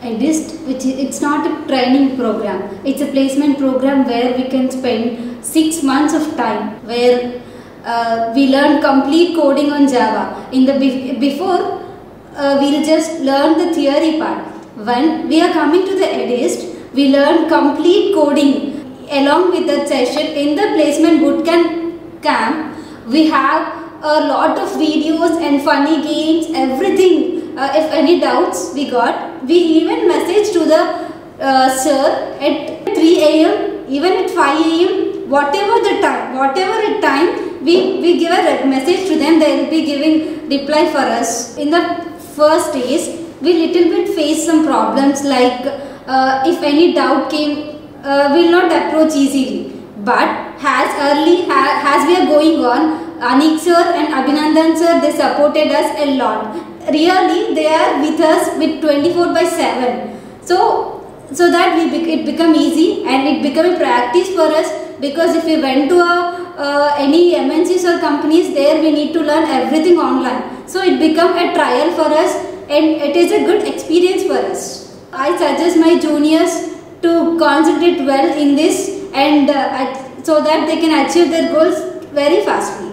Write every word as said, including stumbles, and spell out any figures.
EDIST, which is, it's not a training program, it's a placement program where we can spend six months of time, where uh, we learn complete coding on Java. In the before, uh, we'll just learn the theory part. When we are coming to the EDIST, we learn complete coding. Along with that session, in the placement bootcamp camp, we have a lot of videos and funny games, everything. Uh, if any doubts we got, we even message to the uh, sir at three A M, even at five A M, whatever the time, whatever the time, we, we give a message to them, they will be giving reply for us. In the first days, we little bit face some problems, like uh, if any doubt came, uh, we will not approach easily. But as early ha as we are going on, Anik sir and Abhinandan sir, they supported us a lot. Really, they are with us with twenty-four by seven. So, so that we bec it become easy and it become a practice for us, because if we went to a, uh, any M N Cs or companies, there we need to learn everything online. So it become a trial for us and it is a good experience for us. I suggest my juniors to concentrate well in this, and uh, so that they can achieve their goals very fastly.